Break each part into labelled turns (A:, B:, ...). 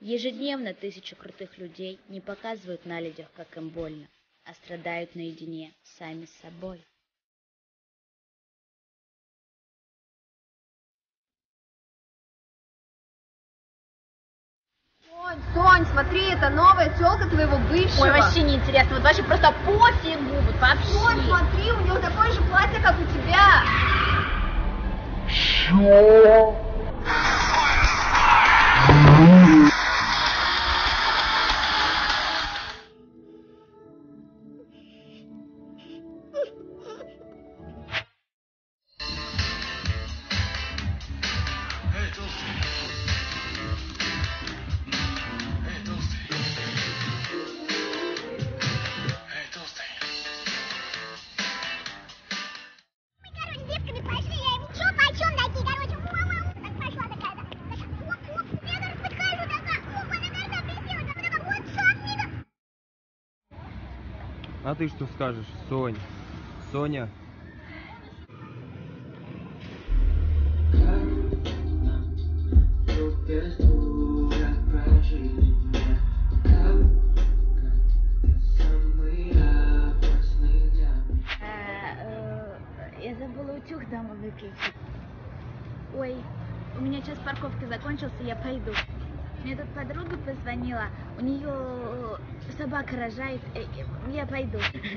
A: Ежедневно тысячи крутых людей не показывают на людях, как им больно, а страдают наедине сами с собой.
B: Сонь, смотри, это новая тёлка твоего бывшего.
A: Ой, вообще не интересно, вот вообще просто пофигу, вот вообще.
B: Сонь, смотри, у него такое же платье, как у тебя.
C: Чё?
D: А ты что скажешь, Сонь? Соня?
A: Я забыла утюг дома выключить. Ой, у меня час парковки закончился, я пойду. Мне тут подруга позвонила, у нее собака рожает, я пойду.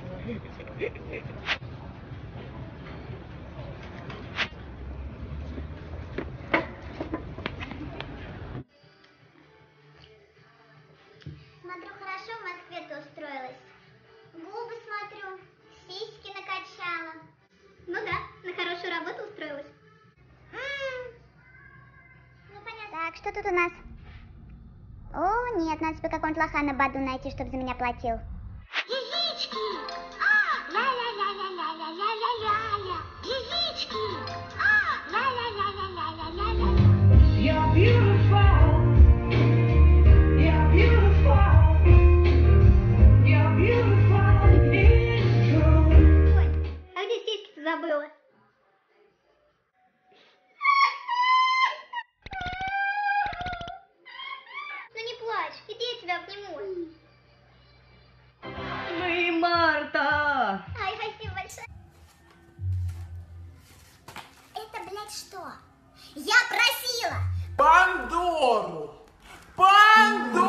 E: Смотрю, хорошо в Москве ты устроилась. Губы смотрю, сиськи накачала. Ну да, на хорошую работу устроилась. Ну понятно. Так, что тут у нас? О, нет, надо себе какого-нибудь лоха на Баду найти, чтобы за меня платил. Яички! Ля-ля-ля-ля-ля-ля-ля-ля-ля-ля. Яички! Ля-ля-ля-ля-ля-ля-ля-ля.
C: You're beautiful. You're beautiful. You're beautiful. It's true.
E: Ой, а где сиськи-то забыла? Ну не плачь, иди, я тебя обниму.
B: Мы Марта.
E: Ай, спасибо большое. Это, блядь, что? Я просила!
F: Пандору! Пандору!